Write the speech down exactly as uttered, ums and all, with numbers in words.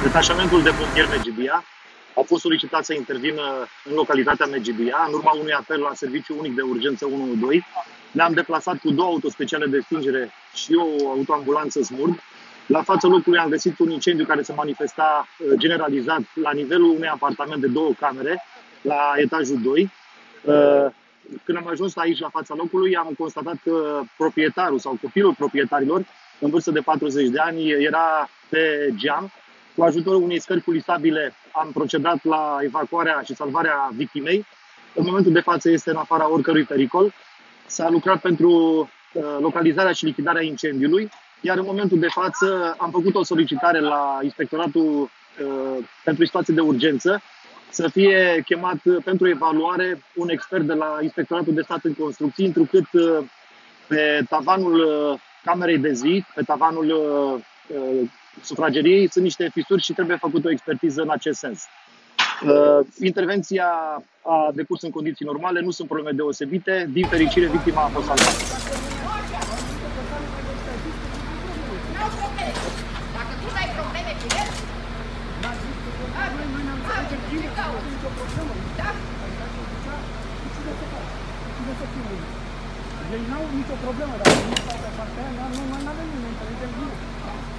Detașamentul de pompieri Medgidia a fost solicitat să intervină în localitatea Medgidia, în urma unui apel la serviciu unic de urgență unu unu doi. Ne-am deplasat cu două autospeciale de stingere și o autoambulanță SMURD. La fața locului am găsit un incendiu care se manifesta generalizat la nivelul unui apartament de două camere, la etajul doi. Când am ajuns aici, la fața locului, am constatat că proprietarul sau copilul proprietarilor, în vârstă de patruzeci de ani, era pe geam. Cu ajutorul unei scări culisabile am procedat la evacuarea și salvarea victimei. În momentul de față este în afara oricărui pericol. S-a lucrat pentru localizarea și lichidarea incendiului, iar în momentul de față am făcut o solicitare la Inspectoratul pentru situații de urgență să fie chemat pentru evaluare un expert de la Inspectoratul de Stat în Construcții, întrucât pe tavanul camerei de zi, pe tavanul sufrageriei, sunt niște fisuri și trebuie făcută o expertiză în acest sens. Intervenția a decurs în condiții normale, nu sunt probleme deosebite. Din fericire, victima a fost salvată. Dacă tu ai probleme cu el, ei n-au nicio problemă, dacă nu stau pe partea aia, nu avem nimeni, înțelegem bine.